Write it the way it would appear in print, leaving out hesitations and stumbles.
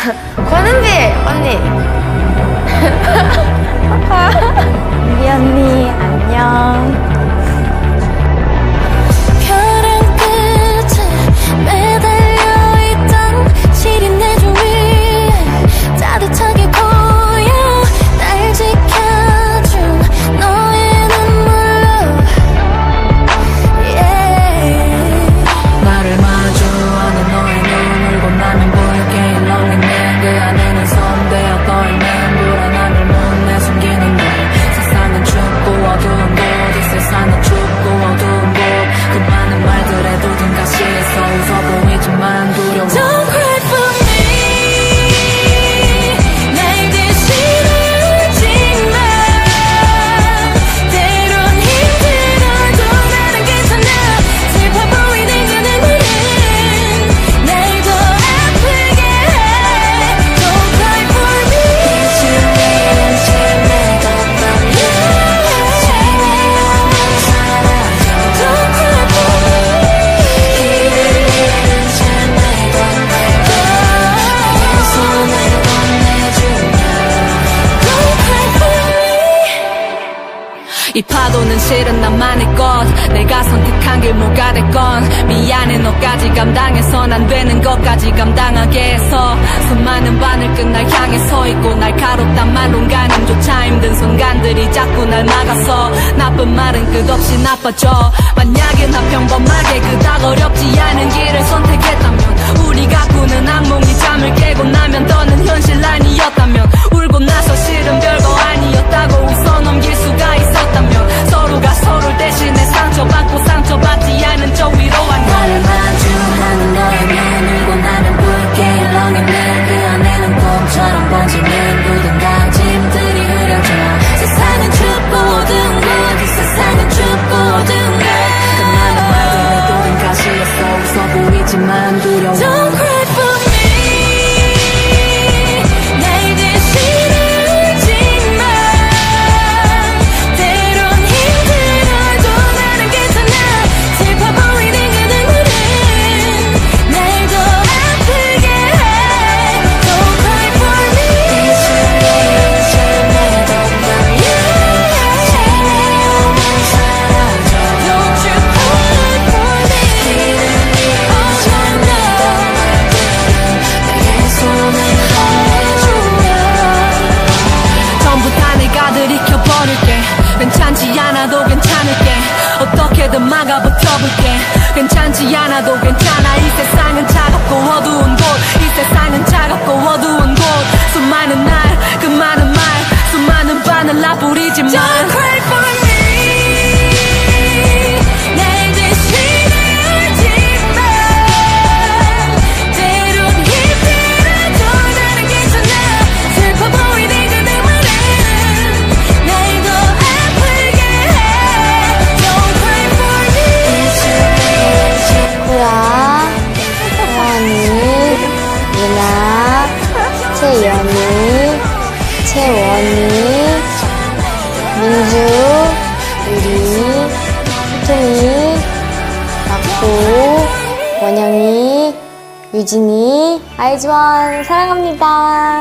권은비 언니. 은비 언니 안녕. 이 파도는 실은 나만의 것. 내가 선택한 길 뭐가 됐건 미안해. 너까지 감당해선 안 되는 것까지 감당하게 해서 수많은 바늘 끝 날 향해 서 있고 날카롭단 말론 가늠조차 힘든 순간들이 자꾸 날 막아서 나쁜 말은 끝없이 나빠져. 만약에 나 평범하게 그닥 어렵지 않은 길을 선택했다면 우리가 꾸는 악몽이 잠을 깨고 나면 더는 현실 아니었다면 울고 나서 실은 별거 아니었다고 웃어 넘길 수가 있었다면 서로가 서로를 대신해 상처받고 상처받지 않은 저 위로한 나를 마주하는 너의 눈 울고 나면 붉게 일렁이는 그 안에는 꿈처럼 번지는 굳은 다짐들이 흐려져. 세상은 춥고 어두운 곳 이 세상은 춥고 어두운 곳 그 많은 말들에 또는 가시에서 웃어 보이지만 두려워. Don't cry for me. 날 대신하지마. 때론 힘들어도 나는 괜찮아. 슬퍼 보이는 그 눈물은 날 더 아프게 해. Don't cry for me. 이제 내가 너야. 재미없는 사라져. Don't you cry for me. Oh no. 내게 손을 내주면 전부 다 내가 들이켜버릴게. 괜찮지 않아도 괜찮을게. 어떻게든 막아 버텨볼게. 괜찮지 않아도 괜찮아. 이 세상은 차갑고 어두운 곳. 이 세상은 차갑고 어두운 곳. 수많은 날 그 많은 말 수많은 바늘 나 뿌리지만 Don't cry for me. 날 대신하지마. 때론 힘들어도 나는 괜찮아. 슬퍼 보이는 그 눈물은 날 더 아프게 해. Don't cry for me. 구야, 혜원이, 유나, 채연이, 채원이, 민주, 유리, 희통이, 막구, 원영이, 유진이, 아이즈원 사랑합니다.